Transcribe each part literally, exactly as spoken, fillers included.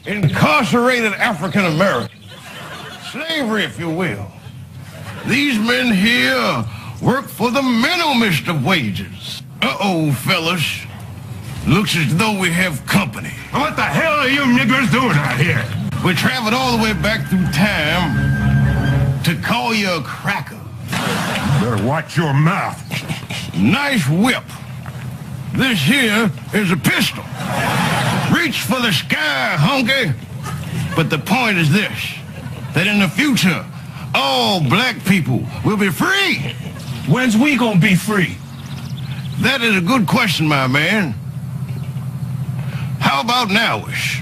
incarcerated African Americans. Slavery, if you will. These men here work for the minimumest of wages. Uh-oh, fellas. Looks as though we have company. What the hell are you niggers doing out here? We traveled all the way back through time to call you a cracker. Better watch your mouth. Nice whip. This here is a pistol. Reach for the sky, honky. But the point is this, that in the future, all black people will be free. When's we gonna be free? That is a good question, my man. How about nowish?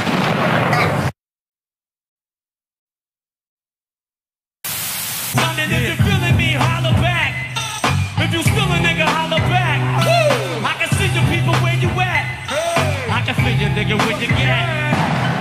London, if you're feeling me, holler back. If you still a nigga, holler back. Woo! I can see you people where you at. Hey. I can see you nigga where you at.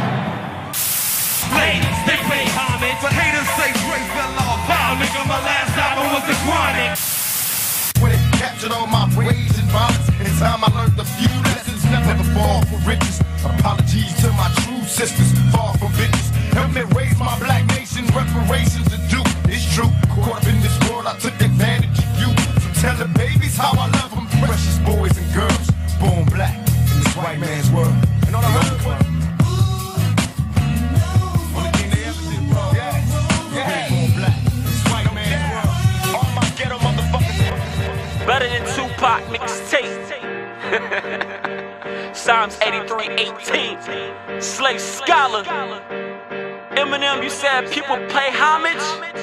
Ladies, they pay homage, but haters say Dre fell off. Wow, nigga, my last album was the Chronic. When it captured all my rage and violence, in time I learned a few lessons. Never fall for riches. Apologies to my true sisters, far from bitches. Help me raise my black nation, reparations to do. It's true, caught up in this world, I took advantage of you. So tell the babies how I love them, precious boys and girls, born black in this white man's world. And all I heard was, only thing they ever did wrong, yeah, yeah, born black in this white man's world. All my ghetto motherfuckers. Better than Tupac mixtape. Psalms eighty-three eighteen. Slave Scholar. Eminem, you said people pay homage?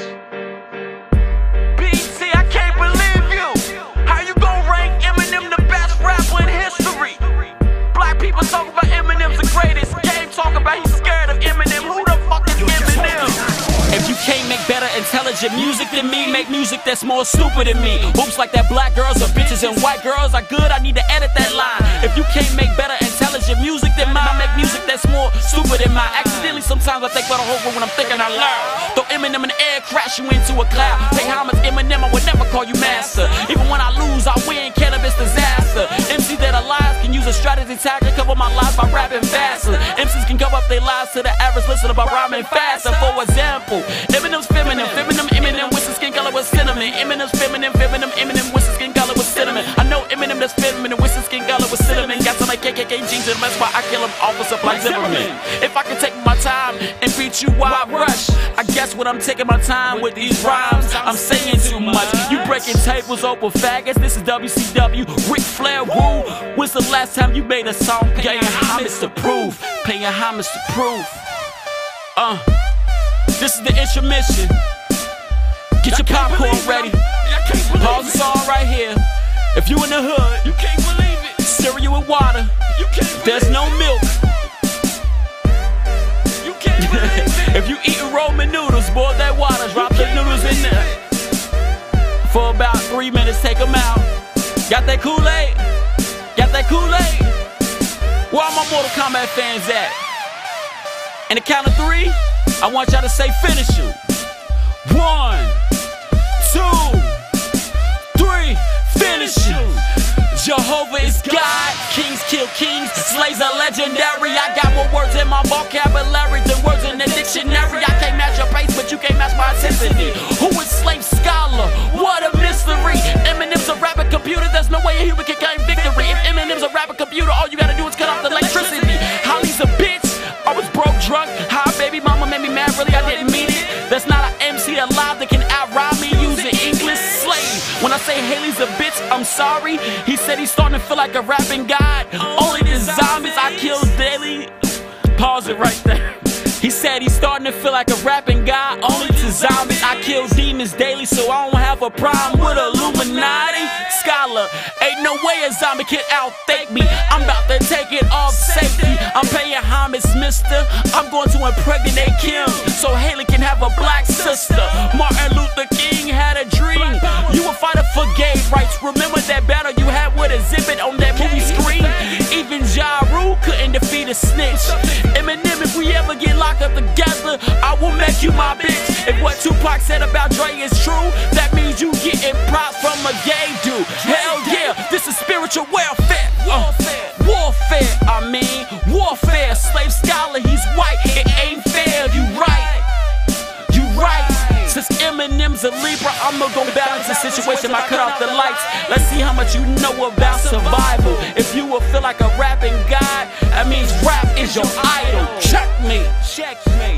B T, I can't believe you. How you gon' rank Eminem the best rapper in history? Black people talk about Eminem's the greatest. Game talk about he's scared of Eminem. Who the fuck is Eminem? If you can't make better intelligent music than me, make music that's more stupid than me. Oops, like that black girls are bitches and white girls are good, I need to edit that line. If you can't make better intelligent music than mine, make music that's more stupid than mine. Accidentally, sometimes I think about the whole world when I'm thinking out loud. Throw Eminem in the air, crash you into a cloud. Pay homage Eminem, I would never call you master. Even when I lose, I win, cannabis disaster. M Cs that are lies can use a strategy tag to cover my lies by rapping faster. M Cs can cover up their lies to the average listener by rhyming faster. For example, Eminem's feminine, feminine, Eminem with his skin color with cinnamon. Eminem's feminine, feminine, Eminem with his skin color with cinnamon. I know Eminem that's feminine with his skin color with cinnamon. Got some like K K K jeans and that's why I kill him off with supply Zimmerman. If I can take my time and beat you while I rush, I guess what I'm taking my time with these rhymes. I'm saying too much. You breaking tables over faggots. This is W C W, Ric Flair, woo. When's the last time you made a song paying homage to prove? Paying homage to prove. Uh. This is the intermission. Get your popcorn ready. Pause the song right here. If you in the hood, you can't believe it. Cereal and water. You can't. There's no milk. You can't believe it. If you eating Roman noodles, boil that water. Drop the noodles in there. For about three minutes, take them out. Got that Kool-Aid? Got that Kool-Aid? Where are my Mortal Kombat fans at? In the count of three, I want y'all to say finish you. One, two, three, finish you. Jehovah is God, kings kill kings, slaves are legendary. I got more words in my vocabulary than words in the dictionary. I can't match your pace, but you can't match my intensity. Who is Slave Scholar? What a mystery. Eminem's a rapper computer, there's no way a human can claim victory. If Eminem's a rapper computer, all you gotta do is cut off the electricity. Holly's a bitch, I was broke, drunk, high, baby mama made me mad, really I didn't mean it. There's not an M C alive that can outrhyme me using English slave. When I say Haley's a bitch, I'm sorry. He said he's starting to feel like a rapping god. Only the zombies I kill daily. Pause it right there. He said he's starting to feel like a rapping guy. Only to zombies, I kill demons daily, so I don't have a problem with Illuminati. Scholar, ain't no way a zombie can outthink me. I'm about to take it off safety. I'm paying homage, mister. I'm going to impregnate Kim, so Haley can have a black sister. Martin Luther King had a dream. You a fighter for gay rights. Remember that battle you had with Exhibit on that movie screen? Even Ja Rule couldn't defeat a snitch. Eminem, if we ever get locked up together, I will make you my bitch. If what Tupac said about Dre is true, that means you getting props from a gay dude. Hell yeah, this is spiritual welfare. Uh, warfare, I mean, warfare. Slave Scholar, he's is a Libra, I'ma go balance the situation. I cut off the lights. Let's see how much you know about survival. If you will feel like a rapping guy, that means rap is your idol. Checkmate. Checkmate.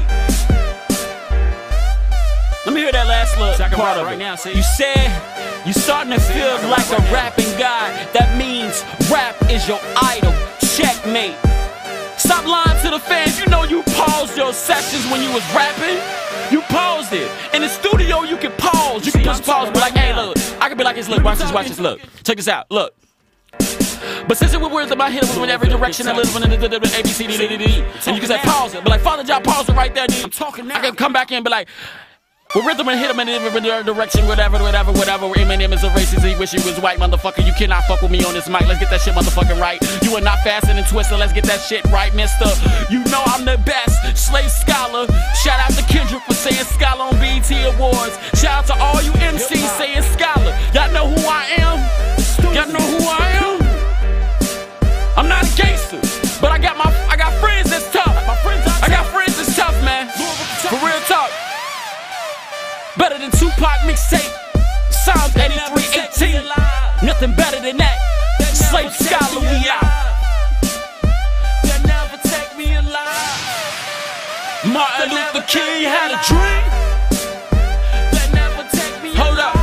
Let me hear that last little part of it. Right now, see? You said you starting to feel like a rapping guy. That means rap is your idol. Checkmate. Stop lying to the fans. You know you paused your sessions when you was rapping. You paused it. In the studio, you can pause. You can push pause, be like, hey, look. I can be like this, look, watch this, watch this, look. Check this out, look. But since it was words in my head, it was in every direction, a little bit of A B C D D D D. And you can say pause it, but like, Father John, pause it right there, D. I can come back in and be like, with rhythm and hit him in every direction, whatever, whatever, whatever. Eminem is a racist, he wish he was white, motherfucker. You cannot fuck with me on this mic. Let's get that shit motherfucking right. You are not fast and twisted. Let's get that shit right, mister. You know I'm the best. Slave Scholar. Shout out to Kendrick for saying Scholar on B E T Awards. Shout out to all you M Cs saying Scholar. Y'all know who I am? Y'all know who I am? I'm not a gangster, but I got my, I got friends that's tough. I got friends that's tough, man. For real talk. Better than Tupac mixtape. Psalms eighty-three eighteen. Nothing better than that. Slave Scholar, we out. They never take me alive. Martin Luther King had a dream. They never take me alive. Hold up.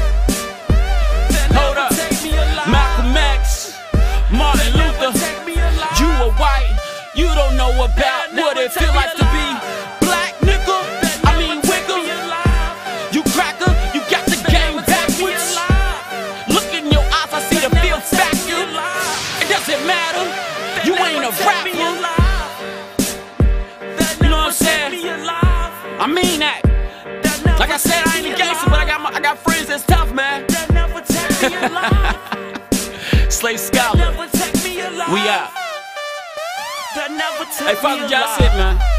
Hold up. Malcolm X. Martin Luther. You are white. You don't know about what it feel like to be black, nigga. I mean, wiggle. You cracker, you got the game backwards. Look in your eyes, I see the feel factor. It doesn't matter, you ain't a rapper. You know what I'm saying? I mean that. Like I said, I ain't a gangster, but I got my, I got friends that's tough, man. Slave Scholar, we out. Hey, Father John, that's it, man.